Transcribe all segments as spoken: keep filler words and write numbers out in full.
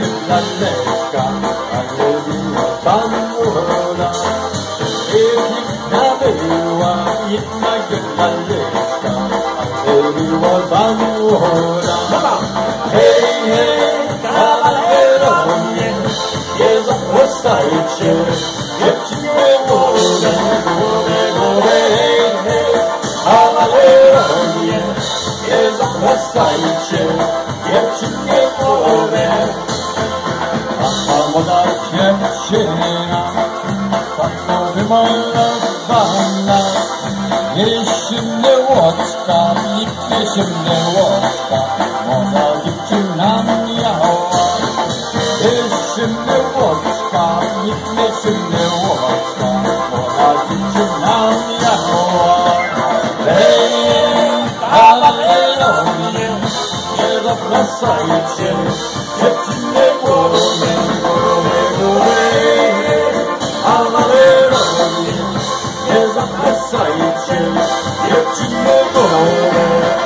lalleca, alleluia, samura. Ekinnabewa, innage lalleca, alleluia, samura. Hej, hej, kawalerowie, nie zapraszajcie, dziewczyny głowę, głowę, głowę, hej, hej, kawalerowie, nie zapraszajcie, dziewczyny głowę. Taka młoda dziewczyna, taka wymalowana, jesiennie łoczka i jesiennie łoczka, młoda dziewczyna miała. Jesiennie łoczka i jesiennie łoczka, młoda dziewczyna miała. Hej, kawalerowie, nie zapraszajcie, dziewczyny głowę, głowę, głowę. Kawalerowie, nie zapraszajcie, dziewczyny głowę.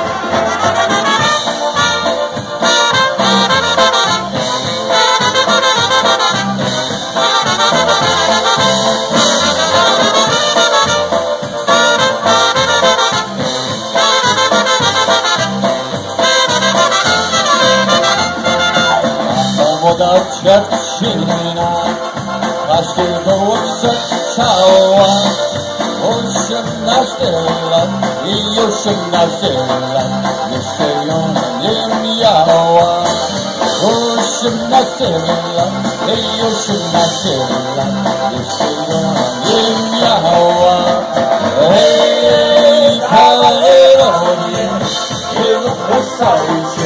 Młoda dziewczyna każdego odczekała. Osiemnaście lat i osiemnaście lat jeszcze ją nie miała. Osiemnaście lat i osiemnaście lat jeszcze ją nie miała. Hej, kawalerowie, nie zapraszajcie,